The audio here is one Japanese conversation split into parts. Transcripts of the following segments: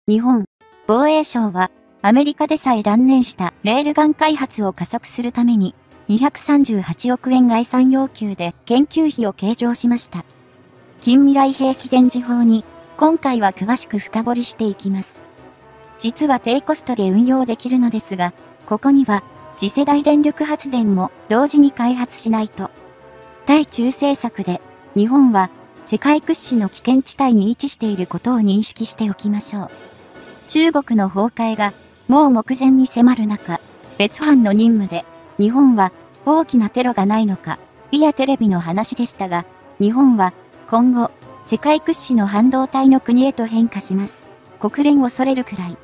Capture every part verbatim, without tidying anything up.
日本防衛省はアメリカでさえ断念したレールガン開発を加速するためににひゃくさんじゅうはちおくえん概算要求で研究費を計上しました。近未来兵器展示法に今回は詳しく深掘りしていきます。実は低コストで運用できるのですが、ここには次世代電力発電も同時に開発しないと。対中政策で日本は世界屈指の危険地帯に位置していることを認識しておきましょう。中国の崩壊がもう目前に迫る中、別班の任務で日本は大きなテロがないのか、いやテレビの話でしたが、日本は今後世界屈指の半導体の国へと変化します。国連を恐れるくらい。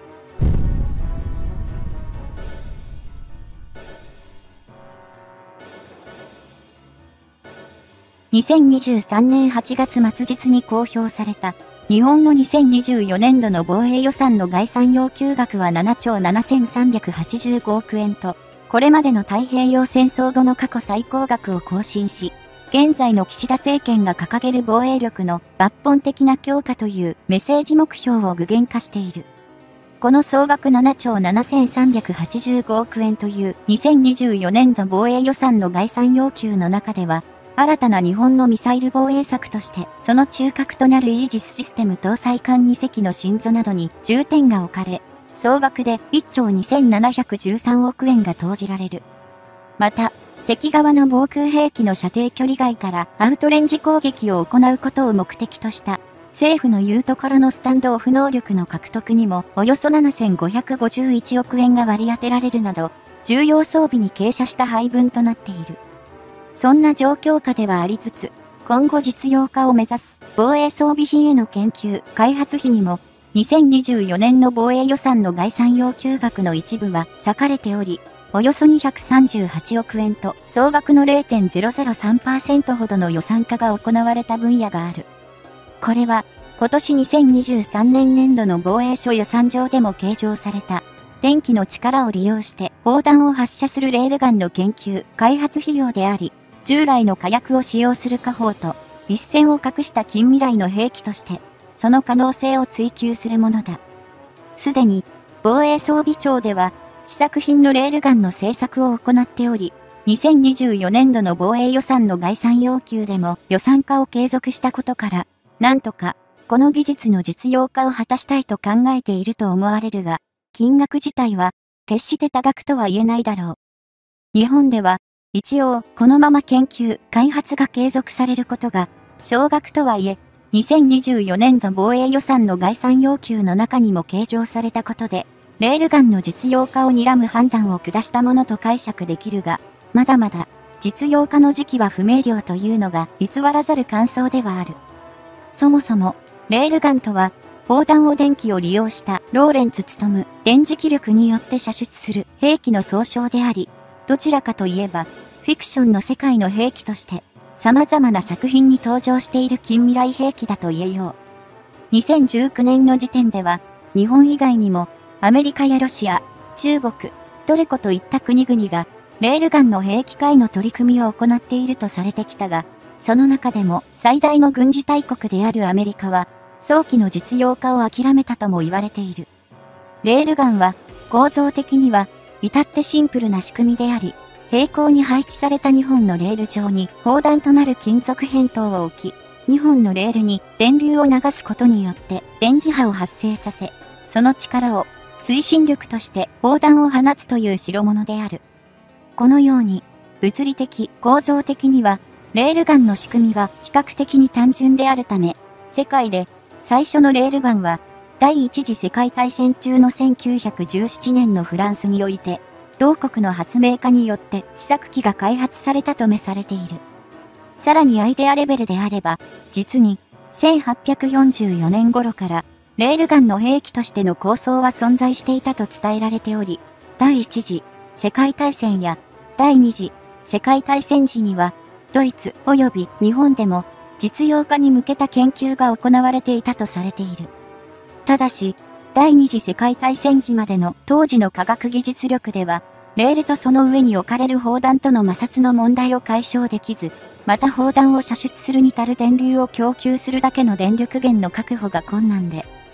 にせんにじゅうさんねんはちがつ末日に公表された日本のにせんにじゅうよねんどの防衛予算の概算要求額はななちょうななせんさんびゃくはちじゅうごおくえんと、これまでの太平洋戦争後の過去最高額を更新し、現在の岸田政権が掲げる防衛力の抜本的な強化というメッセージ目標を具現化している。この総額ななちょうななせんさんびゃくはちじゅうごおくえんというにせんにじゅうよねんど防衛予算の概算要求の中では、新たな日本のミサイル防衛策として、その中核となるイージスシステム搭載艦にせきの新造などに重点が置かれ、総額でいっちょうにせんななひゃくじゅうさんおくえんが投じられる。また、敵側の防空兵器の射程距離外からアウトレンジ攻撃を行うことを目的とした、政府の言うところのスタンドオフ能力の獲得にもおよそななせんごひゃくごじゅういちおくえんが割り当てられるなど、重要装備に傾斜した配分となっている。そんな状況下ではありつつ、今後実用化を目指す防衛装備品への研究・開発費にも、にせんにじゅうよねんの防衛予算の概算要求額の一部は割かれており、およそにひゃくさんじゅうはちおくえんと総額の れいてんぜろぜろさんパーセント ほどの予算化が行われた分野がある。これは、今年にせんにじゅうさんねん年度の防衛省予算上でも計上された、電気の力を利用して砲弾を発射するレールガンの研究・開発費用であり、従来の火薬を使用する火砲と一線を画した近未来の兵器として、その可能性を追求するものだ。すでに、防衛装備庁では、試作品のレールガンの製作を行っており、にせんにじゅうよねんどの防衛予算の概算要求でも予算化を継続したことから、なんとか、この技術の実用化を果たしたいと考えていると思われるが、金額自体は、決して多額とは言えないだろう。日本では、一応、このまま研究、開発が継続されることが、少額とはいえ、にせんにじゅうよねんど防衛予算の概算要求の中にも計上されたことで、レールガンの実用化を睨む判断を下したものと解釈できるが、まだまだ、実用化の時期は不明瞭というのが偽らざる感想ではある。そもそも、レールガンとは、砲弾を電気を利用したローレンツ努電磁気力によって射出する兵器の総称であり、どちらかといえば、フィクションの世界の兵器として、様々な作品に登場している近未来兵器だと言えよう。にせんじゅうきゅうねんの時点では、日本以外にも、アメリカやロシア、中国、トルコといった国々が、レールガンの兵器化への取り組みを行っているとされてきたが、その中でも最大の軍事大国であるアメリカは、早期の実用化を諦めたとも言われている。レールガンは、構造的には、至ってシンプルな仕組みであり、平行に配置されたにほんのレール上に砲弾となる金属扁桃を置き、にほんのレールに電流を流すことによって電磁波を発生させ、その力を推進力として砲弾を放つという代物である。このように、物理的、構造的には、レールガンの仕組みは比較的に単純であるため、世界で最初のレールガンは、第一次世界大戦中のせんきゅうひゃくじゅうななねんのフランスにおいて、同国の発明家によって試作機が開発されたとめされている。さらにアイデアレベルであれば、実にせんはっぴゃくよんじゅうよねん頃からレールガンの兵器としての構想は存在していたと伝えられており、第一次世界大戦や第二次世界大戦時には、ドイツ及び日本でも実用化に向けた研究が行われていたとされている。ただし、第二次世界大戦時までの当時の科学技術力では、レールとその上に置かれる砲弾との摩擦の問題を解消できず、また砲弾を射出するに足る電流を供給するだけの電力源の確保が困難で、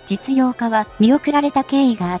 実用化は見送られた経緯があった。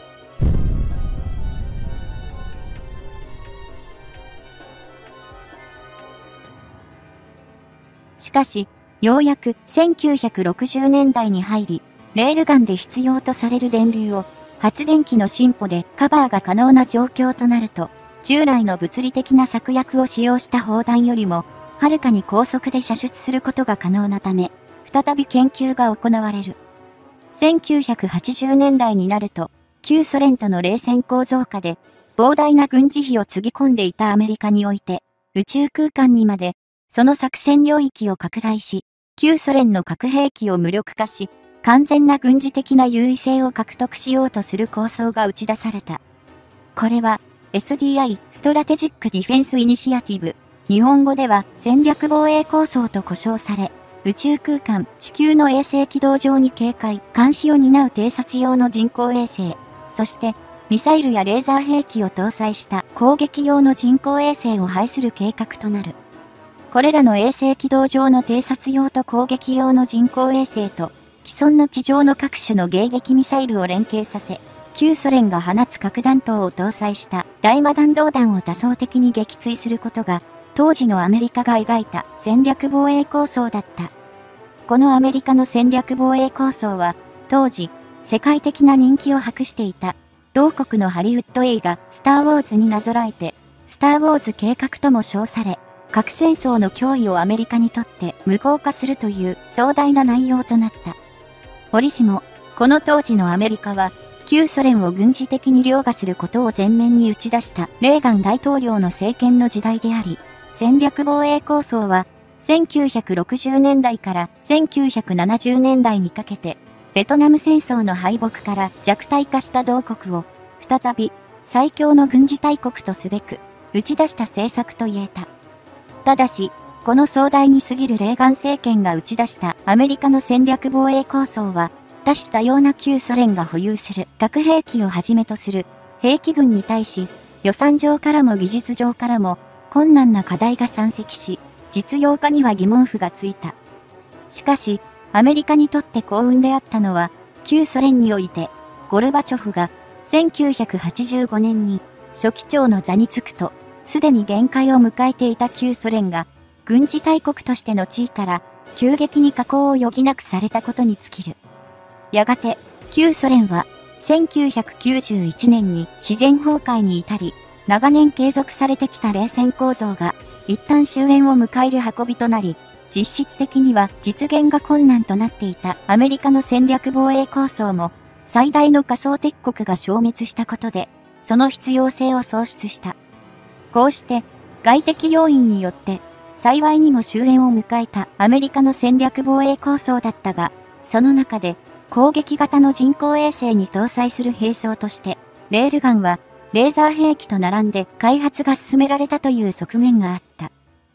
しかし、ようやくせんきゅうひゃくろくじゅうねんだいに入り、レールガンで必要とされる電流を発電機の進歩でカバーが可能な状況となると、従来の物理的な策略を使用した砲弾よりも、はるかに高速で射出することが可能なため、再び研究が行われる。せんきゅうひゃくはちじゅうねんだいになると、旧ソ連との冷戦構造下で、膨大な軍事費をつぎ込んでいたアメリカにおいて、宇宙空間にまで、その作戦領域を拡大し、旧ソ連の核兵器を無力化し、完全な軍事的な優位性を獲得しようとする構想が打ち出された。これは、エスディーアイ、ストラテジック・ディフェンス・イニシアティブ、日本語では戦略防衛構想と呼称され、宇宙空間、地球の衛星軌道上に警戒、監視を担う偵察用の人工衛星、そして、ミサイルやレーザー兵器を搭載した攻撃用の人工衛星を配する計画となる。これらの衛星軌道上の偵察用と攻撃用の人工衛星と、既存の地上の各種の迎撃ミサイルを連携させ、旧ソ連が放つ核弾頭を搭載した大魔弾道弾を多層的に撃墜することが、当時のアメリカが描いた戦略防衛構想だった。このアメリカの戦略防衛構想は、当時、世界的な人気を博していた、同国のハリウッド映画、スター・ウォーズになぞらえて、スター・ウォーズ計画とも称され、核戦争の脅威をアメリカにとって無効化するという壮大な内容となった。折しも、この当時のアメリカは、旧ソ連を軍事的に凌駕することを前面に打ち出したレーガン大統領の政権の時代であり、戦略防衛構想は、せんきゅうひゃくろくじゅうねんだいからせんきゅうひゃくななじゅうねんだいにかけて、ベトナム戦争の敗北から弱体化した同国を、再び最強の軍事大国とすべく、打ち出した政策と言えた。ただし、この壮大に過ぎるレーガン政権が打ち出したアメリカの戦略防衛構想は、多種多様な旧ソ連が保有する核兵器をはじめとする兵器群に対し、予算上からも技術上からも困難な課題が山積し、実用化には疑問符がついた。しかし、アメリカにとって幸運であったのは、旧ソ連において、ゴルバチョフがせんきゅうひゃくはちじゅうごねんに書記長の座に就くと、すでに限界を迎えていた旧ソ連が、軍事大国としての地位から、急激に下降を余儀なくされたことに尽きる。やがて、旧ソ連は、せんきゅうひゃくきゅうじゅういちねんに自然崩壊に至り、長年継続されてきた冷戦構造が、一旦終焉を迎える運びとなり、実質的には実現が困難となっていたアメリカの戦略防衛構想も、最大の仮想敵国が消滅したことで、その必要性を喪失した。こうして、外的要因によって、幸いにも終焉を迎えたアメリカの戦略防衛構想だったが、その中で、攻撃型の人工衛星に搭載する兵装として、レールガンは、レーザー兵器と並んで開発が進められたという側面があった。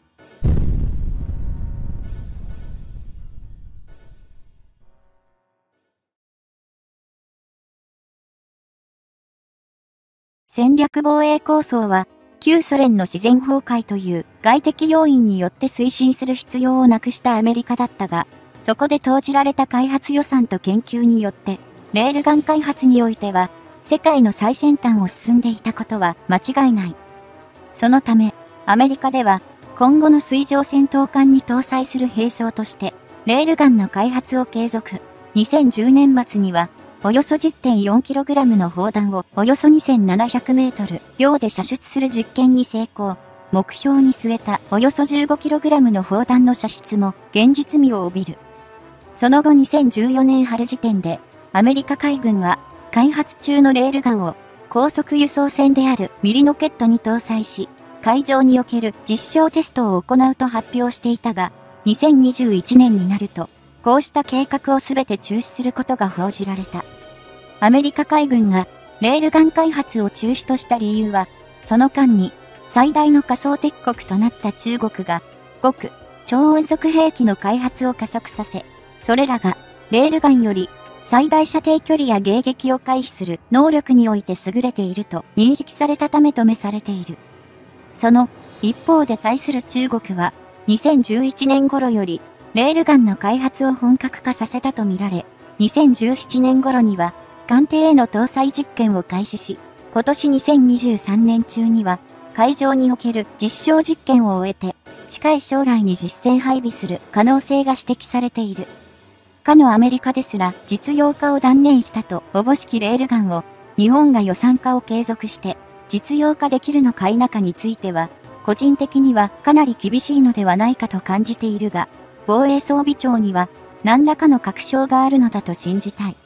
戦略防衛構想は、旧ソ連の自然崩壊という外的要因によって推進する必要をなくしたアメリカだったが、そこで投じられた開発予算と研究によって、レールガン開発においては、世界の最先端を進んでいたことは間違いない。そのため、アメリカでは、今後の水上戦闘艦に搭載する兵装として、レールガンの開発を継続。にせんじゅうねん末には、およそ じゅってんよんキログラム の砲弾をおよそにせんななひゃくメートル秒で射出する実験に成功。目標に据えたおよそ じゅうごキログラム の砲弾の射出も現実味を帯びる。その後にせんじゅうよねん春時点で、アメリカ海軍は開発中のレールガンを高速輸送船であるミリノケットに搭載し、海上における実証テストを行うと発表していたが、にせんにじゅういちねんになると、こうした計画をすべて中止することが報じられた。アメリカ海軍がレールガン開発を中止とした理由は、その間に最大の仮想敵国となった中国が極超音速兵器の開発を加速させ、それらがレールガンより最大射程距離や迎撃を回避する能力において優れていると認識されたためとめされている。その一方で対する中国はにせんじゅういちねん頃よりレールガンの開発を本格化させたとみられ、 にせんじゅうななねん頃には、艦艇への搭載実験を開始し、今年にせんにじゅうさんねん中には、海上における実証実験を終えて、近い将来に実戦配備する可能性が指摘されている。かのアメリカですら実用化を断念したとおぼしきレールガンを、日本が予算化を継続して実用化できるのか否かについては、個人的にはかなり厳しいのではないかと感じているが、防衛装備庁には何らかの確証があるのだと信じたい。